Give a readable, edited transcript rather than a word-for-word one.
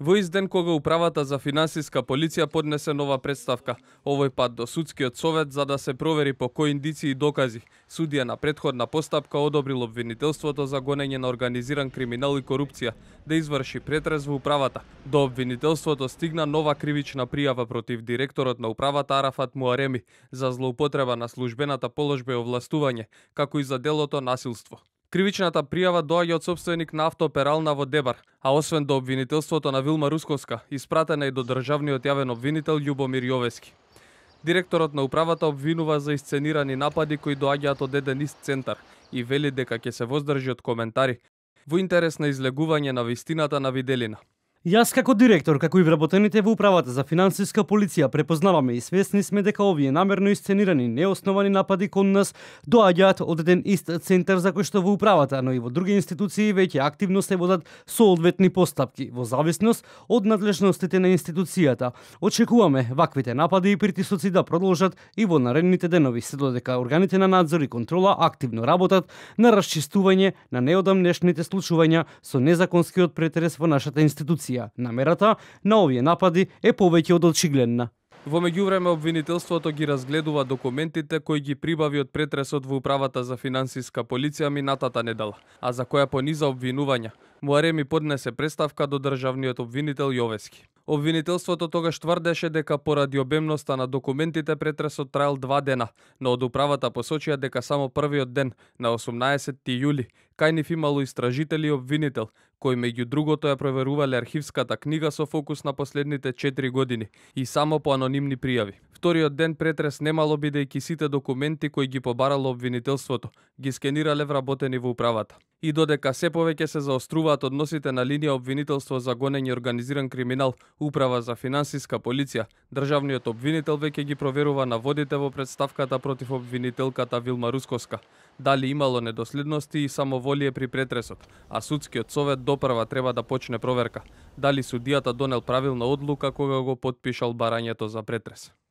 Во изден кога Управата за финансиска полиција поднесе нова представка, овој пат до судскиот совет за да се провери по кои индици и докази судија на претходна постапка одобрил обвинителството за гонење на организиран криминал и корупција да изврши претрес во Управата. До обвинителството стигна нова кривична пријава против директорот на Управата Арафат Муареми за злоупотреба на службената положба и овластување, како и за делото насилство. Кривичната пријава доаѓа од сопственик на автоперална во Дебар, а освен до обвинителството на Вилма Русковска, испратена и до државниот јавен обвинител Љубомир Јовески. Директорот на Управата обвинува за исценирани напади кои доаѓаат од еден ист центар и вели дека ќе се воздржи од коментари во интерес на излегување на вистината на виделина. Јас како директор, како и вработените во Управата за финансиска полиција препознаваме и свесни сме дека овие намерно исценирани неосновани напади кон нас доаѓаат од еден ист центар за кој што во Управата, но и во други институции веќе активно се водат соодветни постапки во зависност од надлежностите на институцијата. Очекуваме ваквите напади и притисоци да продолжат и во наредните денови, се додека органите на надзор и контрола активно работат на расчистување на неодамнешните случувања со незаконскиот претрес во нашата институција. Намерата на овие напади е повеќе од очигледна. Во меѓувреме обвинителството ги разгледува документите кои ги прибави од претресот во Управата за финансиска полиција минатата недела, а за која пониза обвинувања Муареми поднесе представка до државниот обвинител Јовески. Обвинителството тогаш тврдеше дека поради обемноста на документите претресот траел 2 дена, но од Управата посочија дека само првиот ден, на 18 јули, кај нив имало истражители и обвинител, кои меѓу другото ја проверувале архивската книга со фокус на последните 4 години и само по анонимни пријави. Вториот ден претрес немало бидејќи сите документи кои ги побарало обвинителството ги скенирале вработени во Управата. И додека се повеќе се заоструваат односите на линија обвинителство за гонење и организиран криминал, Управа за финансиска полиција, државниот обвинител веќе ги проверува наводите во представката против обвинителката Вилма Русковска, дали имало недоследности и самоволие при претресот, а судскиот совет допрва треба да почне проверка, дали судијата донел правилна одлука кога го потпишал барањето за претрес.